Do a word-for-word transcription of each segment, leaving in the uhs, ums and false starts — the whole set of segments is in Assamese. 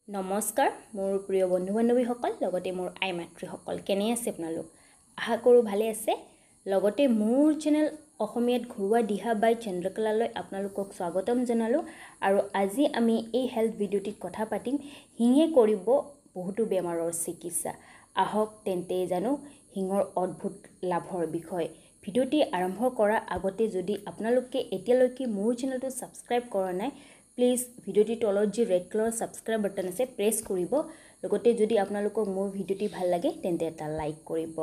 নমস্কাৰ মোৰ প্ৰিয় বন্ধু বান্ধৱীসকল লগতে মোৰ আই মাতৃসকল কেনে আছে আপোনালোক আশা কৰোঁ ভালে আছে লগতে মোৰ চেনেল অসমীয়াত ঘৰুৱা দিহা বাই চন্দ্ৰকলালৈ আপোনালোকক স্বাগতম জনালো আৰু আজি আমি এই হেল্থ ভিডিঅ'টিত কথা পাতিম হিঙে কৰিব বহুতো বেমাৰৰ চিকিৎসা আহক তেন্তে জানো হিঙৰ অদ্ভুত লাভৰ বিষয় ভিডিঅ'টি আৰম্ভ কৰাৰ আগতে যদি আপোনালোকে এতিয়ালৈকে মোৰ চেনেলটো সাবস্ক্ৰাইব কৰা নাই প্লিজ ভিডিঅ'টি তলত যে ৰেড কালাৰ সাবস্ক্ৰাইব বাটন আছে প্ৰেছ কৰিব লগতে যদি আপোনালোকক মোৰ ভিডিঅ'টি ভাল লাগে তেন্তে এটা লাইক কৰিব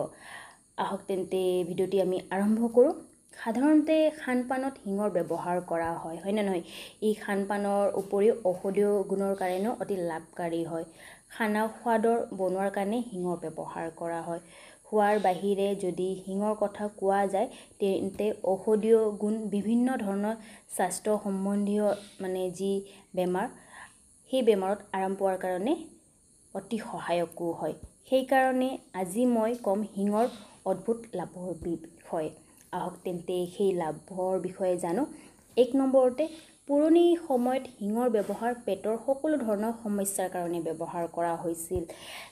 আহক তেন্তে ভিডিঅ'টি আমি আৰম্ভ কৰোঁ সাধাৰণতে খানপানত হিঙৰ ব্যৱহাৰ কৰা হয় হয় না নহয় এই খানপানৰ উপৰিও ঔষধীয় গুণৰ কাৰণেও অতি লাভকাৰী হয় খানা সোৱাদৰ বনোৱাৰ কাৰণে হিঙৰ ব্যৱহাৰ কৰা হয় খোৱাৰ বাহিৰে যদি হিঙৰ কথা কোৱা যায় তেন্তে ঔষধীয় গুণ বিভিন্ন ধৰণৰ স্বাস্থ্য সম্বন্ধীয় মানে যি বেমাৰ সেই বেমাৰত আৰাম পোৱাৰ কাৰণে অতি সহায়কো হয় সেই কাৰণে আজি মই কম হিঙৰ অদ্ভুত লাভৰ বিষয়ে আহক তেন্তে সেই লাভৰ বিষয়ে জানো এক নম্বৰতে পুৰণি সময়ত হিঙৰ ব্যৱহাৰ পেটৰ সকলো ধৰণৰ সমস্যাৰ কাৰণে ব্যৱহাৰ কৰা হৈছিল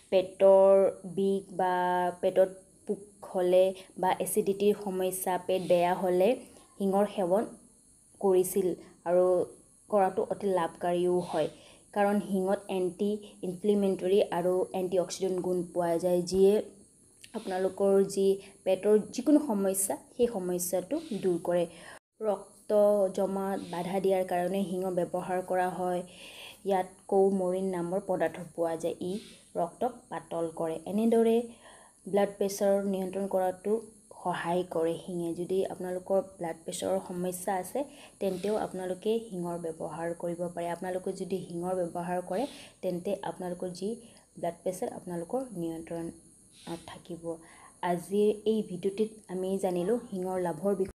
পেটৰ বিষ বা পেটত পোক হ'লে বা এচিডিটিৰ সমস্যা পেট বেয়া হ'লে হিঙৰ সেৱন কৰিছিল আৰু কৰাটো অতি লাভকাৰীও হয় কাৰণ হিঙত এন্টি ইনফ্লেমেটৰী আৰু এন্টি অক্সিডেন্ট গুণ পোৱা যায় যিয়ে আপোনালোকৰ যি পেটৰ যিকোনো সমস্যা সেই সমস্যাটো দূৰ কৰে ৰক্ত জমাত বাধা দিয়াৰ কাৰণে হিঙ ব্যৱহাৰ কৰা হয় ইয়াত কৌমৰিন নামৰ পদাৰ্থ পোৱা যায় ই ৰক্তক পাতল কৰে এনেদৰে ব্লাড প্ৰেছাৰ নিয়ন্ত্ৰণ কৰাটো সহায় কৰে হিঙে যদি আপোনালোকৰ ব্লাড প্ৰেছাৰৰ সমস্যা আছে তেন্তেও আপোনালোকে হিঙৰ ব্যৱহাৰ কৰিব পাৰে আপোনালোকে যদি হিঙৰ ব্যৱহাৰ কৰে তেন্তে আপোনালোকৰ যি ব্লাড প্ৰেছাৰ আপোনালোকৰ নিয়ন্ত্ৰণত থাকিব আজিৰ এই ভিডিঅ'টিত আমি জানিলো হিঙৰ লাভৰ